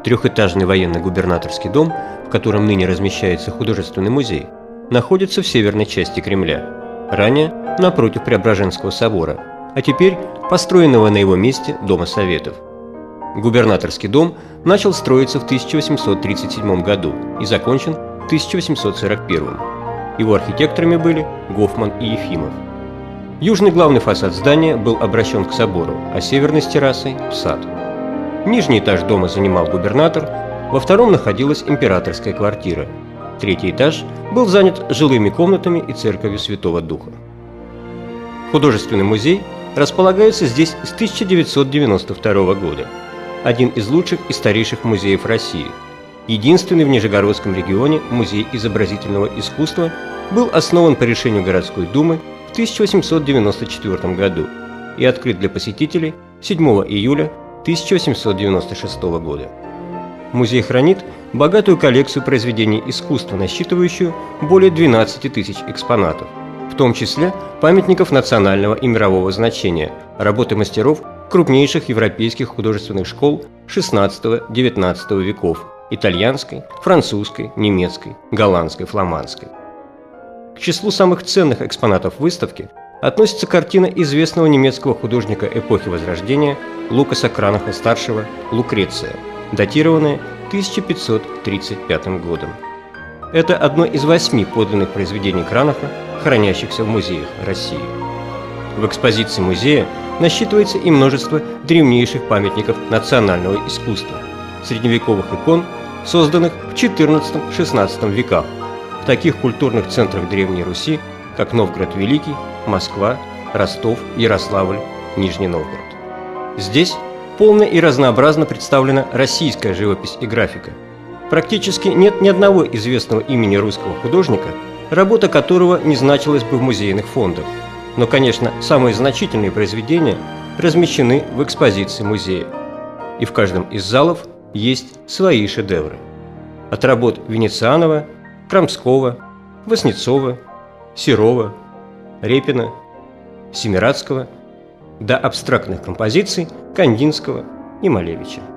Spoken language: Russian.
Трехэтажный военно-губернаторский дом, в котором ныне размещается художественный музей, находится в северной части Кремля, ранее напротив Преображенского собора, а теперь построенного на его месте Дома Советов. Губернаторский дом начал строиться в 1837 году и закончен в 1841. Его архитекторами были Гофман и Ефимов. Южный главный фасад здания был обращен к собору, а северный с террасой – в сад. Нижний этаж дома занимал губернатор, во втором находилась императорская квартира. Третий этаж был занят жилыми комнатами и церковью Святого Духа. Художественный музей располагается здесь с 1992 года. Один из лучших и старейших музеев России. Единственный в Нижегородском регионе музей изобразительного искусства был основан по решению городской думы в 1894 году и открыт для посетителей 7 июля 1896 года. Музей хранит богатую коллекцию произведений искусства, насчитывающую более 12 тысяч экспонатов, в том числе памятников национального и мирового значения, работы мастеров крупнейших европейских художественных школ XVI-XIX веков – итальянской, французской, немецкой, голландской, фламандской. К числу самых ценных экспонатов выставки относится картина известного немецкого художника эпохи Возрождения Лукаса Кранаха-старшего «Лукреция», датированная 1535 годом. Это одно из 8 подлинных произведений Кранаха, хранящихся в музеях России. В экспозиции музея насчитывается и множество древнейших памятников национального искусства, средневековых икон, созданных в XIV-XVI веках, в таких культурных центрах Древней Руси, как Новгород Великий, Москва, Ростов, Ярославль, Нижний Новгород. Здесь полно и разнообразно представлена российская живопись и графика. Практически нет ни одного известного имени русского художника, работа которого не значилась бы в музейных фондах. Но, конечно, самые значительные произведения размещены в экспозиции музея. И в каждом из залов есть свои шедевры. От работ Венецианова, Крамского, Васнецова, Серова, Репина, Семирадского до абстрактных композиций Кандинского и Малевича.